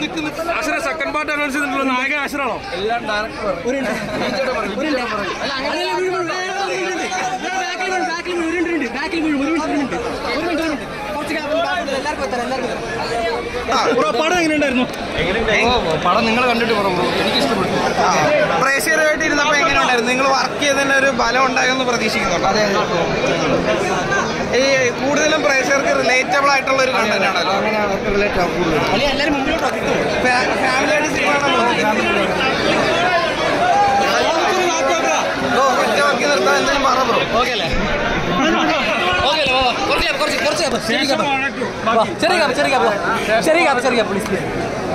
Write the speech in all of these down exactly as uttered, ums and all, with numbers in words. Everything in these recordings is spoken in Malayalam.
ആശുര സെക്കൻഡ് പാർട്ട് അനൗൺസ് ചെയ്തിട്ടുള്ള നായകൻ ആശുരാണോ? എല്ലാം ഡയറക്ടർ പടം എങ്ങനെയുണ്ടായിരുന്നു? പടം നിങ്ങൾ കണ്ടിട്ട് പറഞ്ഞു, എനിക്ക് ഇഷ്ടപ്പെട്ടു. പ്രേക്ഷകരുമായിട്ട് ഇരുന്നപ്പോ എങ്ങനെ ഉണ്ടായിരുന്നു? നിങ്ങൾ വർക്ക് ചെയ്തതിന് ഒരു ഫലം ഉണ്ടാകുമെന്ന് പ്രതീക്ഷിക്കുന്നുണ്ടോ? അതെ, ഈ കൂടുതലും പ്രേക്ഷകർക്ക് റിലേറ്റബിൾ ആയിട്ടുള്ള ഒരു കണ്ടന്റ് ആണല്ലോ. അങ്ങനെ അവർക്ക് റിലേറ്റ് ആവും. ഫാമിലിയായിട്ട് സിനിമ ഒറ്റ വർക്ക് നിർത്താൻ എന്തെങ്കിലും പറ ബ്രോ. ഓക്കെ അല്ലേ? ചെറിയ ചെറിയ ചെറിയ ചെറിയ പ്ലീസ് പ്ലീസ്.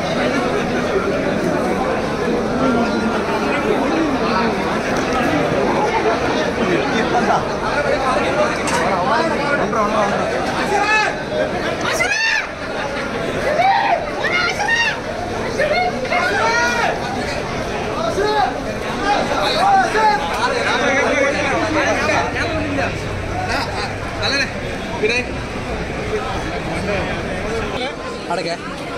അടക്കെ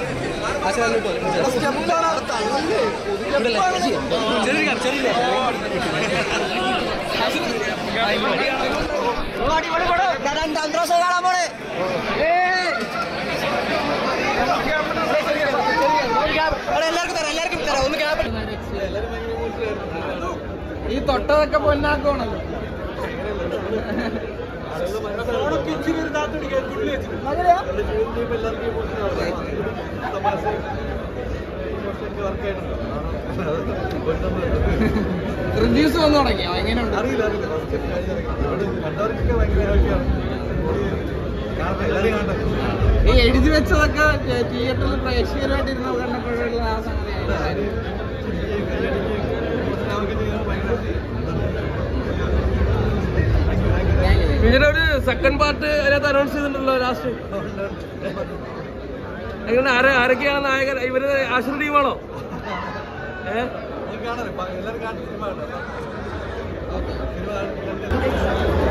എല്ലാവർക്കും തരാം എല്ലാവർക്കും തരാം ഒന്ന് ക്യാബ്. ഈ തൊട്ടതൊക്കെ പൊന്നാക്കണല്ലോ. റിവ്യൂസ് വന്നു തുടങ്ങിയോ? എങ്ങനെയുണ്ട്? ഈ എഴുതി വെച്ചതൊക്കെ തിയേറ്ററിൽ പ്രേക്ഷകരുമായിട്ട് ഇരുന്ന് കണ്ടപ്പോഴുള്ള ആ സംഗതി ഇതിന്റെ ഒരു സെക്കൻഡ് പാർട്ട് അതിനകത്ത് അനൗൺസ് ചെയ്തിട്ടുണ്ടല്ലോ ലാസ്റ്റ്. എങ്ങനെ ആരെ ആരൊക്കെയാണ് നായകൻ? ഇവര് ആശുര ടീമാണോ? ഏഹ്